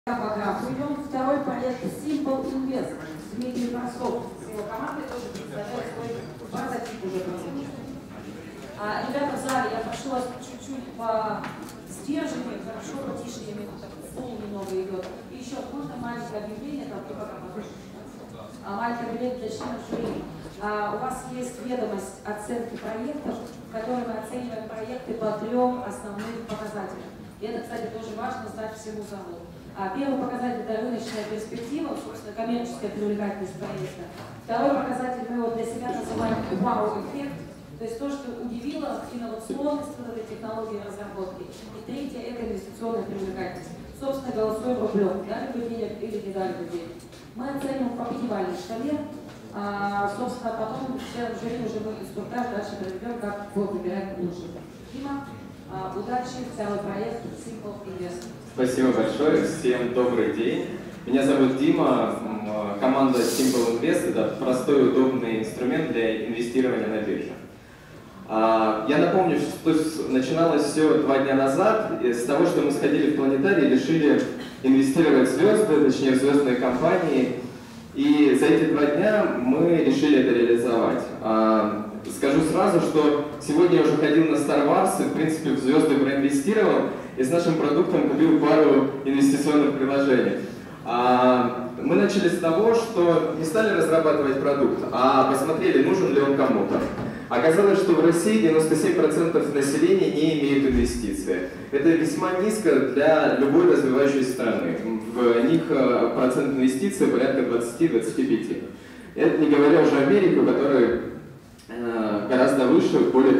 Идем второй проект Simple Invest. Дмитрий Простов с его командой тоже представляет свой прототип уже. Ребята в зале, я прошу вас чуть-чуть по стержению, хорошо, потише, я имею в виду, пол немного идет. И еще можно маленькое объявление, там ты пока подышишь. Маленькое объявление для членов жюри. У вас есть ведомость оценки проектов, в которой мы оцениваем проекты по 3 основным показателям. И это, кстати, тоже важно знать всему залу. Первый показатель – это рыночная перспектива, собственно, коммерческая привлекательность проекта. Второй показатель мы его для себя называем вау-эффект, то есть то, что удивило инновационность этой технологии разработки. И третье – это инвестиционная привлекательность. Собственно, голосуем рублем, дали бы денег или не дали бы денег. Мы оцениваем по 5-бальной шкале, собственно, потом членам жюри уже мы инструктаж дальше проведем, как выбирать лучше. Дима, удачи, второй проект Simple Invest. Спасибо большое, всем добрый день. Меня зовут Дима, команда Simple Invest – это простой и удобный инструмент для инвестирования на бирже. Я напомню, что начиналось все 2 дня назад с того, что мы сходили в планетарий и решили инвестировать в звезды, точнее в звездные компании. И за эти 2 дня мы решили это реализовать. Скажу сразу, что сегодня я уже ходил на Star Wars и, в принципе, в звезды проинвестировал, и с нашим продуктом купил пару инвестиционных приложений. Мы начали с того, что не стали разрабатывать продукт, а посмотрели, нужен ли он кому-то. Оказалось, что в России 97% населения не имеют инвестиций. Это весьма низко для любой развивающейся страны. В них процент инвестиций порядка 20-25%. Это не говоря уже Америку, которая гораздо выше, более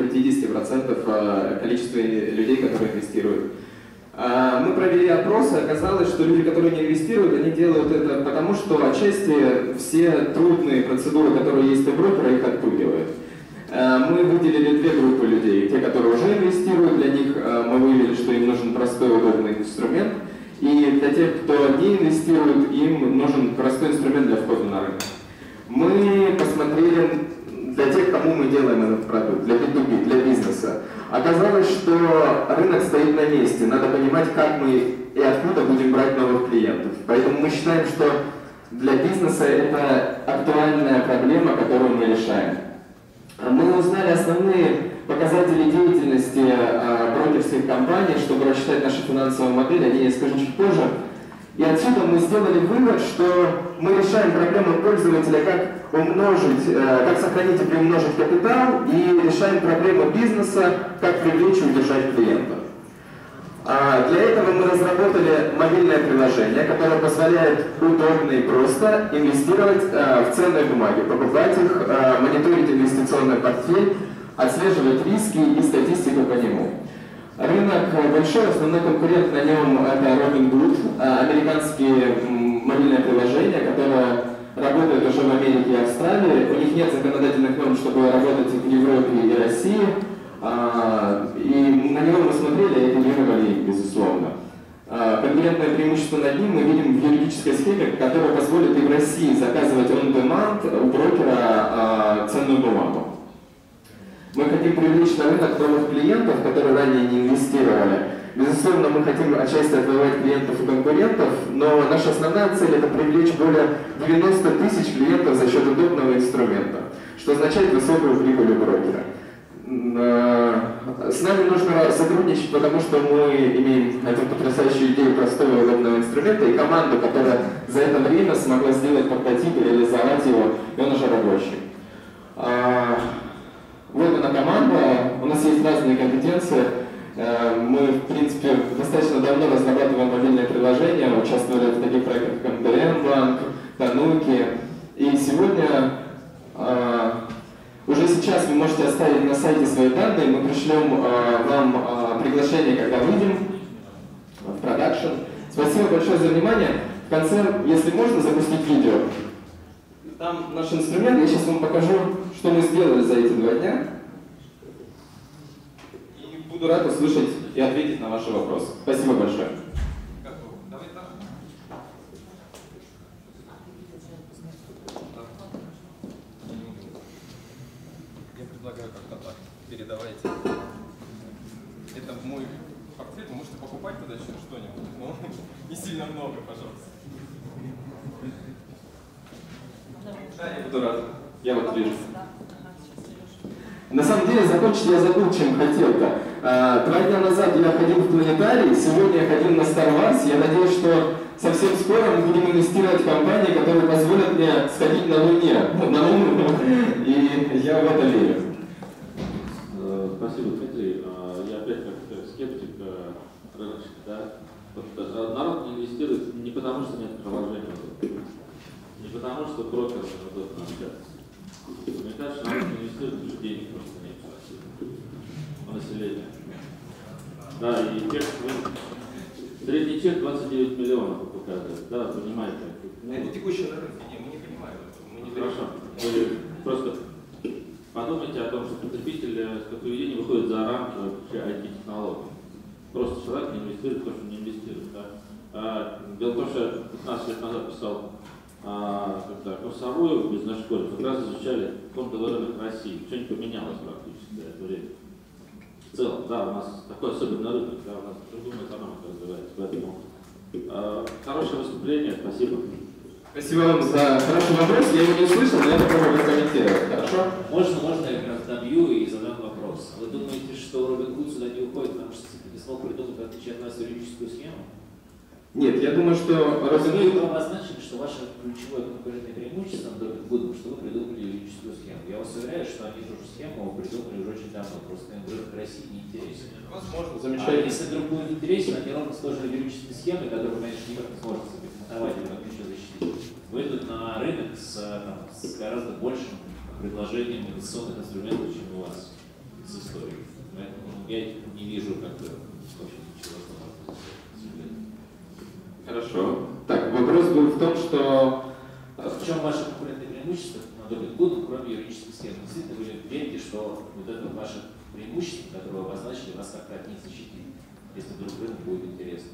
50% количества людей, которые инвестируют. Мы провели опросы, оказалось, что люди, которые не инвестируют, они делают это потому, что отчасти все трудные процедуры, которые есть у брокера, их отпугивают. Мы выделили 2 группы людей. Те, которые уже инвестируют, для них мы выявили, что им нужен простой, удобный инструмент. И для тех, кто не инвестирует, им нужен простой инструмент для входа на рынок. Мы посмотрели для тех, кому мы делаем этот продукт, для B2B, для бизнеса. Оказалось, что рынок стоит на месте. Надо понимать, как мы и откуда будем брать новых клиентов. Поэтому мы считаем, что для бизнеса это актуальная проблема, которую мы решаем. Мы узнали основные показатели деятельности брокерских компаний, чтобы рассчитать нашу финансовую модель, о ней я скажу чуть позже. И отсюда мы сделали вывод, что мы решаем проблему пользователя, как умножить, как сохранить и приумножить капитал, и решаем проблему бизнеса, как привлечь и удержать клиентов. Для этого мы разработали мобильное приложение, которое позволяет удобно и просто инвестировать в ценные бумаги, покупать их, мониторить инвестиционный портфель, отслеживать риски и статистику по нему. Рынок большой, основной конкурент на нем это Robinhood, американские мобильное приложение, которое работает уже в Америке и Австралии. У них нет законодательных норм, чтобы работать в Европе и России. И на него мы смотрели и апеллировали, безусловно. Конкурентное преимущество над ним мы видим в юридической схеме, которая позволит и в России заказывать on-demand у брокера ценную бумагу. Мы хотим привлечь на рынок новых клиентов, которые ранее не инвестировали. Безусловно, мы хотим отчасти отбивать клиентов и конкурентов, но наша основная цель – это привлечь более 90 000 клиентов за счет удобного инструмента, что означает высокую прибыль у брокера. С нами нужно сотрудничать, потому что мы имеем эту потрясающую идею простого и удобного инструмента и команду, которая за это время смогла сделать прототип и реализовать его, и он уже рабочий. Вот она команда, у нас есть разные компетенции. Мы, в принципе, достаточно давно разрабатываем мобильное приложение, участвовали в таких проектах, как МТМ Банк, Тануки. И сегодня, уже сейчас вы можете оставить на сайте свои данные, мы пришлем вам приглашение, когда выйдем в продакшн. Спасибо большое за внимание. В конце, если можно, запустить видео. Там наш инструмент, я сейчас вам покажу, что мы сделали за эти 2 дня. И буду рад услышать и ответить на ваши вопросы. Спасибо большое. Я предлагаю как-то так. Передавайте. Это мой портрет, вы можете покупать туда еще что-нибудь. Не сильно много, пожалуйста. Да, я буду рад. Я вот вижу. На самом деле, закончить я забыл, чем хотел-то. 2 дня назад я ходил в планетарий, сегодня я ходил на Star Wars. Я надеюсь, что совсем скоро мы будем инвестировать в компании, которые позволят мне сходить на Луне, на Луну, и я в это верю. Спасибо, Дмитрий. Я опять как скептик рыночный, да? Вот, народ не инвестирует не потому, что нет приложения, не потому, что брокеры неудобно общаться. Мне кажется, народ не инвестирует, потому что денег просто нет у населения. Да, и средний чек 29 миллионов показывает, да, понимаете? Это текущий на рынке, мы не понимаем этого. Мы не Хорошо. Вы просто подумайте о том, что потребитель как поведение выходит за рамки вообще IT-технологий. Просто человек не инвестирует, потому что не инвестирует. Да? Дело в том, что я 15 лет назад писал курсовую в бизнес-школе, как раз изучали фондовый рынок России. Что-нибудь поменялось практически за это время. В целом, да, у нас такой особенный рынок, да, у нас другая экономика развивается. Поэтому хорошее выступление, спасибо. Спасибо вам за хороший вопрос. Я его не услышал, но я попробую прокомментировать. Хорошо? Можно я как раз добью и задам вопрос. Вы думаете, что Робин Гуд сюда не уходит, потому что не смог придумать, в отличие от вас, юридическую схему? Нет, я думаю, что Робин Вы Гуд... обозначили, что ваше ключевое конкурентное преимущество над Робин Гудом, что вы придумали юридическую схему. Я вас уверяю, что они эту же схему придумали уже очень давно, просто им рынок России не интересен. Возможно, А замечательно. если вдруг будет интересен, они ровно с той же юридической схемой, которую, конечно, никак не сможет запатентовать или как еще защитить, выйдут на рынок с гораздо большим предложением инвестиционных инструментов, чем у вас с историей. Поэтому я не вижу как бы вообще ничего, что можно сделать. Хорошо. Так, вопрос был в том, что... В чем ваше конкурентное преимущество на Робин Гуд, кроме юридической схемы? Действительно, вы верите, что вот это ваше преимущество, которое вы обозначили, вас как-то от них защитит, если вдруг рынок будет интересен?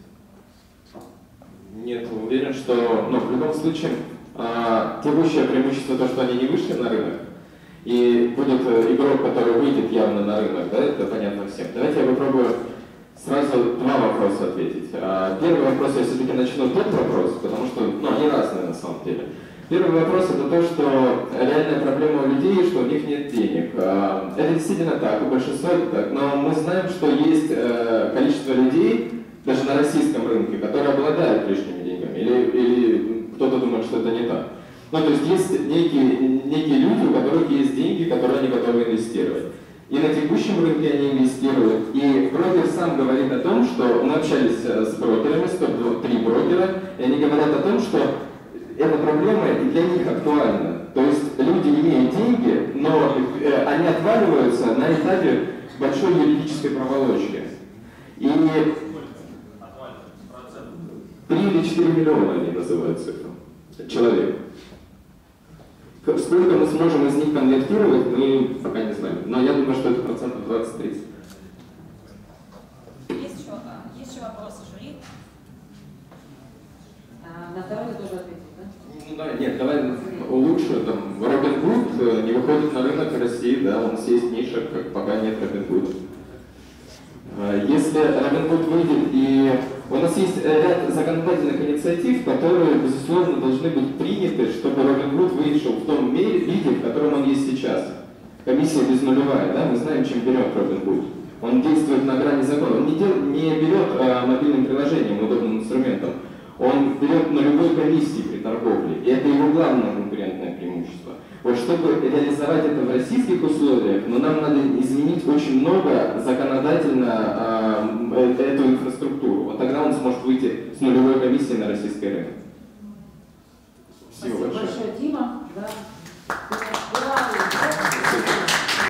Нет, уверен, что, в любом случае, текущее преимущество то, что они не вышли на рынок, и будет игрок, который выйдет явно на рынок, да, это понятно всем. Давайте я попробую сразу 2 вопроса ответить. Первый вопрос, я все-таки начну тот вопрос, потому что, они разные на самом деле. Первый вопрос это то, что реальная проблема у людей, что у них нет денег. Это действительно так, у большинства это так, но мы знаем, что есть количество людей, даже на российском рынке, которые обладают лишними деньгами, или кто-то думает, что это не так. То есть некие люди, у которых есть деньги, которые они готовы инвестировать. И на текущем рынке они инвестируют. И брокер сам говорит о том, что мы общались с брокерами, 103 брокера, и они говорят о том, что эта проблема и для них актуальна. То есть люди имеют деньги, но они отваливаются на этапе большой юридической проволочки. И 3 или 4 миллиона они называют цифру. Человек. Сколько мы сможем из них конвертировать, мы пока не знаем. Но я думаю, что это 20-30%. Есть еще вопросы, жюри? На второй тоже ответить, да? Нет, давай улучшу. Робин Гуд не выходит на рынок России, да, у нас есть ниша, пока нет Робин Гуда. Если Робин Гуд выйдет, и у нас есть ряд законодательных инициатив, которые, безусловно, должны быть приняты, чтобы Робин Гуд вышел в том виде, в котором он есть сейчас. Комиссия безнулевая, да, мы знаем, чем берет Робин Гуд. Он действует на грани закона, он не берет мобильным приложением, удобным инструментом, он берет нулевой комиссии при торговле, и это его главное конкурентное преимущество. Вот чтобы реализовать это в российских условиях, нам надо изменить очень много законодательно эту инфраструктуру. Вот тогда он сможет выйти с нулевой комиссией на российский рынок.